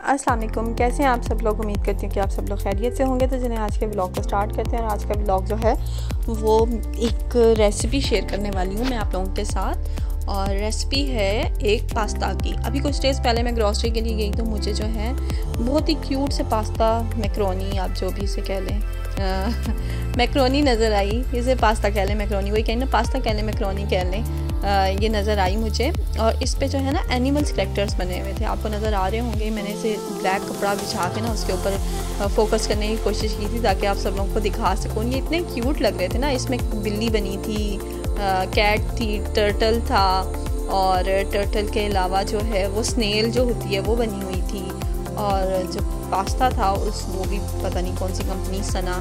अस्सलाम वालेकुम, कैसे हैं आप सब लोग। उम्मीद करती हूँ कि आप सब लोग खैरियत से होंगे। तो चलिए आज के व्लॉग को स्टार्ट करते हैं। और आज का व्लॉग जो है वो एक रेसिपी शेयर करने वाली हूँ मैं आप लोगों के साथ। और रेसिपी है एक पास्ता की। अभी कुछ डेज़ पहले मैं ग्रॉसरी के लिए गई तो मुझे जो है बहुत ही क्यूट से पास्ता मैक्रोनी, आप जो भी इसे कह लें, मैक्रोनी नज़र आई। इसे पास्ता कह लें, मैक्रोनी वही कहें ना, पास्ता कह लें, मैक्रोनी कह लें, ये नज़र आई मुझे। और इस पे जो है ना एनिमल्स कैरेक्टर्स बने हुए थे, आपको नज़र आ रहे होंगे। मैंने इसे ब्लैक कपड़ा बिछा के ना उसके ऊपर फोकस करने की कोशिश की थी ताकि आप सब लोगों को दिखा सकूँ। ये इतने क्यूट लग रहे थे ना। इसमें बिल्ली बनी थी, कैट थी, टर्टल था, और टर्टल के अलावा जो है वो स्नेल जो होती है वो बनी हुई थी। और जो पास्ता था वो भी पता नहीं कौन सी कंपनी,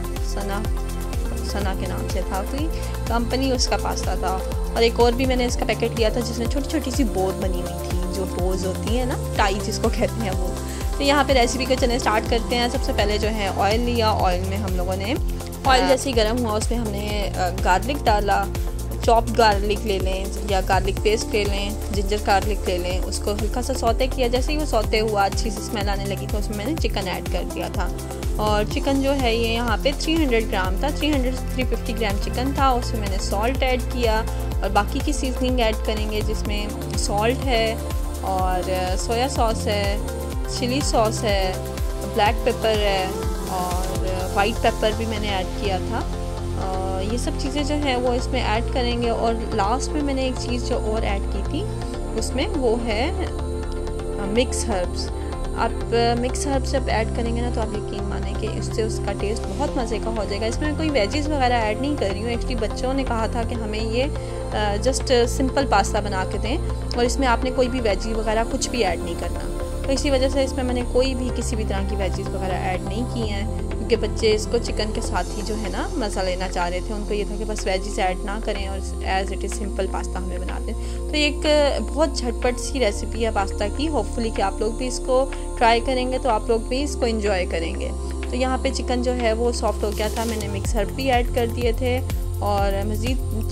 सना के नाम से था कोई कंपनी, उसका पास्ता था। और एक और भी मैंने इसका पैकेट लिया था जिसमें छोटी छोटी सी बोज बनी हुई थी, जो बोज होती है ना, टाई जिसको कहते हैं वो। तो यहाँ पे रेसिपी को चले स्टार्ट करते हैं। सबसे पहले जो है ऑयल लिया। ऑयल में हम लोगों ने, ऑयल जैसे ही गर्म हुआ उसमें हमने गार्लिक डाला। चॉप्ड गार्लिक ले लें या गार्लिक पेस्ट ले लें, जिंजर गार्लिक ले लें। उसको हल्का सा सौते किया। जैसे ही वो सौते हुआ अच्छी सी स्मेल आने लगी तो उसमें मैंने चिकन ऐड कर दिया था। और चिकन जो है ये यहाँ पे 300 ग्राम था, 350 ग्राम चिकन था। उसमें मैंने सॉल्ट ऐड किया और बाकी की सीजनिंग ऐड करेंगे जिसमें सॉल्ट है और सोया सॉस है, चिली सॉस है, ब्लैक पेपर है और वाइट पेपर भी मैंने ऐड किया था। ये सब चीज़ें जो है वो इसमें ऐड करेंगे। और लास्ट में मैंने एक चीज़ जो और ऐड की थी उसमें वो है मिक्स हर्ब्स। आप मिक्स हर्ब्स जब ऐड करेंगे ना तो आप यकीन माने कि इससे उसका टेस्ट बहुत मज़े का हो जाएगा। इसमें कोई वेजीज़ वगैरह ऐड नहीं कर रही हूँ। एक्चुअली बच्चों ने कहा था कि हमें ये जस्ट सिंपल पास्ता बना के दें और इसमें आपने कोई भी वेजी वगैरह कुछ भी ऐड नहीं करना। तो इसी वजह से इसमें मैंने कोई भी किसी भी तरह की वेजीज़ वगैरह ऐड नहीं की हैं, क्योंकि बच्चे इसको चिकन के साथ ही जो है ना मज़ा लेना चाह रहे थे। उनको ये था कि बस वेजीज ऐड ना करें और as it is simple pasta हमें बना दें। तो ये एक बहुत झटपट सी रेसिपी है पास्ता की। होपफुली कि आप लोग भी इसको ट्राई करेंगे तो आप लोग भी इसको एंजॉय करेंगे। तो यहाँ पे चिकन जो है वो सॉफ्ट हो गया था। मैंने मिक्स हर्ब भी ऐड कर दिए थे और मज़ीद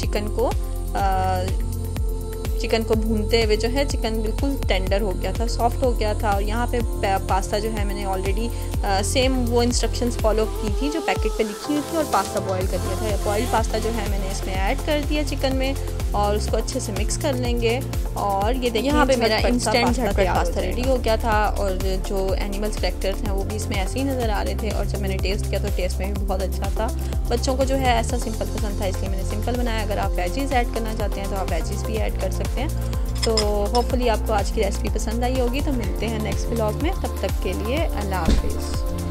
चिकन को भूनते हुए जो है चिकन बिल्कुल टेंडर हो गया था, सॉफ्ट हो गया था। और यहाँ पे पास्ता जो है मैंने ऑलरेडी सेम वो इंस्ट्रक्शंस फॉलो की थी जो पैकेट पे लिखी हुई थी और पास्ता बॉईल कर दिया था। बॉइल्ड पास्ता जो है मैंने इसमें ऐड कर दिया चिकन में और उसको अच्छे से मिक्स कर लेंगे। और ये देखिए यहाँ पे मेरा इंस्टेंट झटपट पास्ता रेडी हो गया था। और जो एनिमल्स कैरेक्टर्स हैं वो भी इसमें ऐसे ही नज़र आ रहे थे। और जब मैंने टेस्ट किया तो टेस्ट में भी बहुत अच्छा था। बच्चों को जो है ऐसा सिंपल पसंद था इसलिए मैंने सिंपल बनाया। अगर आप वेजीज़ ऐड करना चाहते हैं तो आप वेजीज़ भी ऐड कर सकते हैं। तो होपफुली आपको आज की रेसिपी पसंद आई होगी। तो मिलते हैं नेक्स्ट व्लॉग में, तब तक के लिए अल्लाह हाफिज़।